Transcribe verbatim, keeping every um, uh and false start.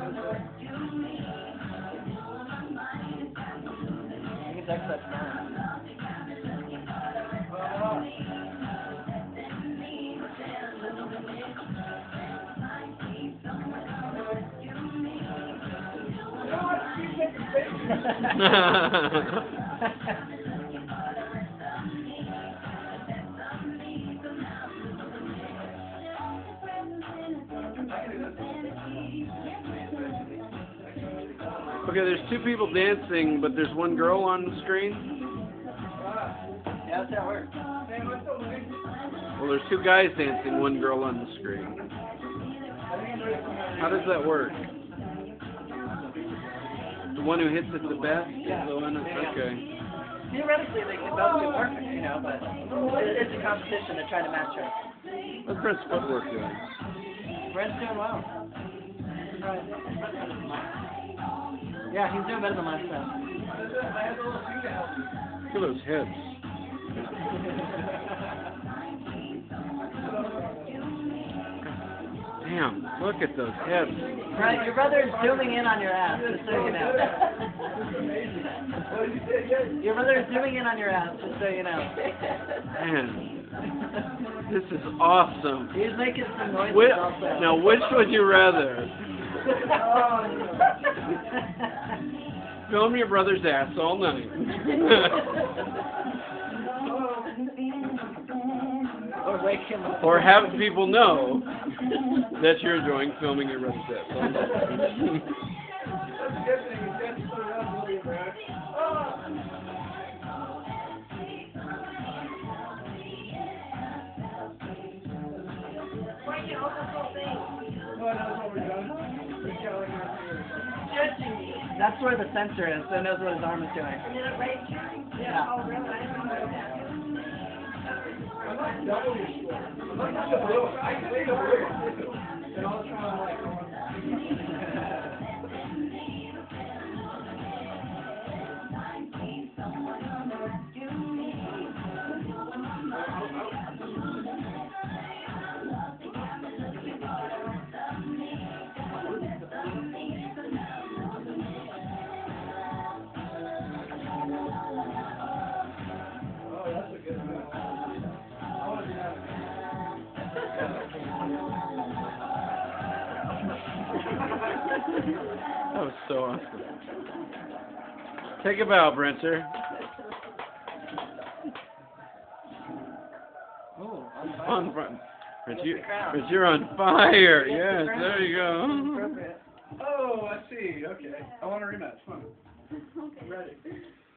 can text that now. Okay, there's two people dancing, but there's one girl on the screen. Yeah, that's how it works. Well, there's two guys dancing, one girl on the screen. How does that work? The one who hits it the best? Yeah. The one, Yeah. okay. Theoretically, they could both be perfect, you know, but it, it's a competition to try to match her. What's Brent's footwork doing? Brent's doing well. Yeah, he's doing better than last time. Look at those hips. Damn, look at those hips. Right, your brother is zooming in on your ass, just so you know. Your brother is zooming in on your ass, just so you know. Man, this is awesome. He's making some noises Which, also. now, which would you rather? Film your brother's ass all night. Or wake him up. Or have people know that you're enjoying filming your brother's ass all night. That's where the sensor is, so it knows what his arm is doing. Yeah. Oh, really? That was so awesome. Take a bow, Brenter. Oh, On front. Brent, you, Brent, you're on fire. Yes, there you go. Oh, I see. Okay. I want a rematch. Come on. Ready.